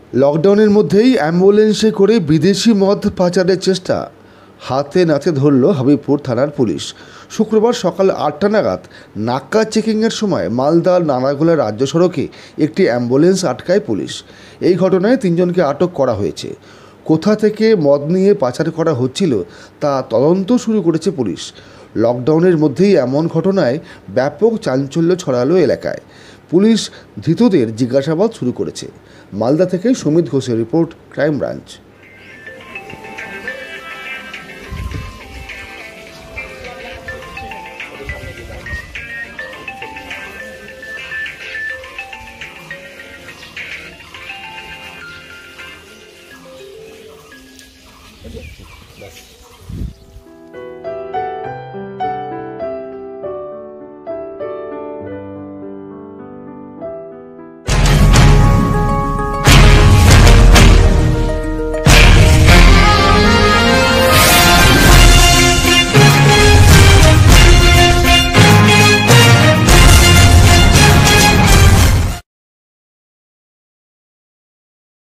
লকডাউনের মধ্যেই অ্যাম্বুলেন্সে করে বিদেশি মদ পাচারের চেষ্টা হাতে নাতে ধরল হাবিবপুর থানার পুলিশ। শুক্রবার সকাল 8টা নাগাদ নাক্কা চেকিংয়ের সময় মালদার নানাগোলা রাজ্য সড়কে একটি অ্যাম্বুলেন্স আটকায় পুলিশ। এই ঘটনায় 3 জনকে আটক করা হয়েছে। কোথা থেকে মদ নিয়ে পাচার করা হচ্ছিল তা তদন্ত শুরু করেছে পুলিশ। লকডাউনের মধ্যেই এমন ঘটনায় ব্যাপক চাঞ্চল্য ছড়ালো এলাকায়। পুলিশ ধৃতদের জিজ্ঞাসাবাদ শুরু করেছে। মালদা থেকে সুমিত ঘোষের রিপোর্ট, ক্রাইম ব্রাঞ্চ।